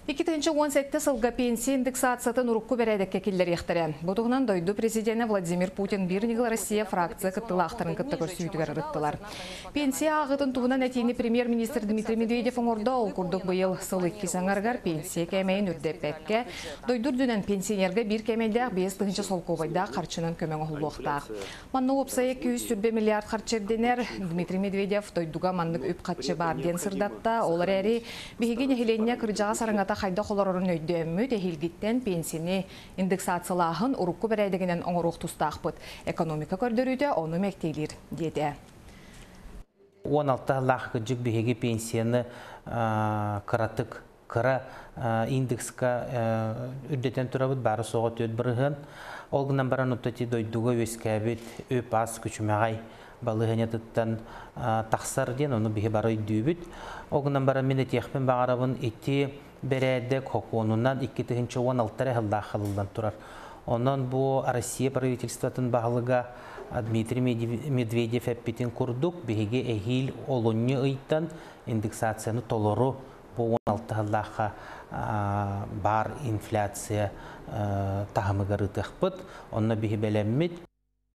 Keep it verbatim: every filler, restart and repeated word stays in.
икки миң он сетте сылга пенсия индексацияты нурукку бередекке киллер ехтерен. Бұтығынан дойду президенті Владимир Путин бирнигыл Россия фракция кыттылақтырын кытты көрсүйдігер рыттылар. Пенсия ағытын туғынан әтейіні премьер-министр Дмитрий Медведев оңырда ол күрдік бұйыл сыл икки саңарғар пенсия кәмейін үрдеппекке, дойдур дүнен пенсионерге бір кәмейдәқ бес тығыншы сол ковайдақ қарчынан көмен оғылуқтақ. Манны опсайы екі жүз сүрбе миллиард қарчерденер Дмитрий Медведев дойдуға маннық үп қатшы бар ден сырдатта, олар әрі бігеген ехеленіне кыржаға сарыңата қайда қоларырын өйдөмі дәхилгіттен пенсияны индексациялағын ұрыққы бірәйдігінен оңыруқ тұстақ бұд. Экономика көрдіруді оны мәктейлер деді. он алты лақ жүк бігеге пенсияны қыратық қыра индекска үрдетен тұрабыд бары соға төт бірігін. Олғынан баран ұттати дойдуға өскәбет өп аз күчімағай балығыне тұттан тақсар ден, оны бігі бары өйдүйбіт. Олғынан баран мен етеқпен бағарабын еті берәдік хокуынынан икки миң он алтыра жылда қылылдан тұрар. Онан бұл Россия правительствотын бағылыға Дмитрий Медведев әппетін күрдік, бігеге әхил олуны ұйттан индексацияны толыру бұл он алты жылдаға бар инфляция тағымыға рытықпыд. Онына бігі бәлеммет.